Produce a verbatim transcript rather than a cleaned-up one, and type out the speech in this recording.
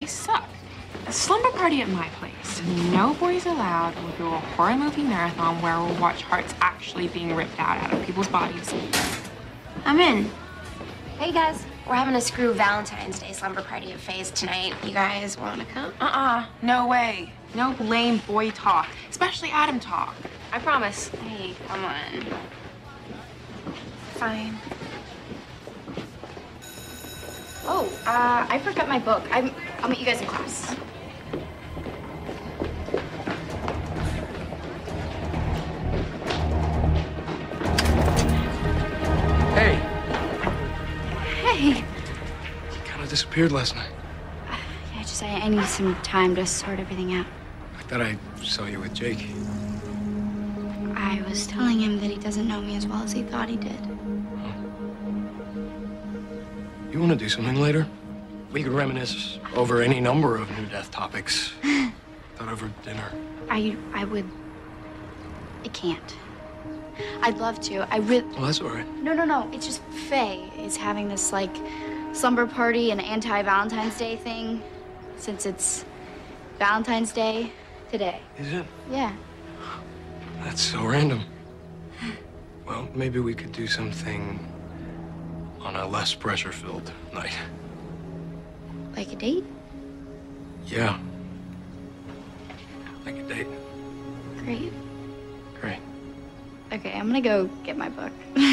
suck. A slumber party at my place. No boys allowed. We'll do a horror movie marathon where we'll watch hearts actually being ripped out out of people's bodies. I'm in. Hey guys, we're having a screw Valentine's Day slumber party at Faye's tonight. You guys want to come? Uh-uh, no way. No lame boy talk, especially Adam talk. I promise. Hey, come on. Fine. Oh, uh, I forgot my book. I'm, I'll meet you guys in class. Hey. Hey. You kind of disappeared last night. Uh, yeah, just I, I need some time to sort everything out. I thought I saw you with Jake. I was telling him that he doesn't know me as well as he thought he did. You want to do something later? We could reminisce over any number of new death topics. Thought over dinner. I, I would. I can't. I'd love to. I really. Well, that's all right. No, no, no. It's just Faye is having this like slumber party and anti-Valentine's Day thing, since it's Valentine's Day today. Is it? Yeah. That's so random. Well, maybe we could do something on a less pressure-filled night. Like a date? Yeah. Like a date. Great. Great. Okay, I'm gonna go get my book.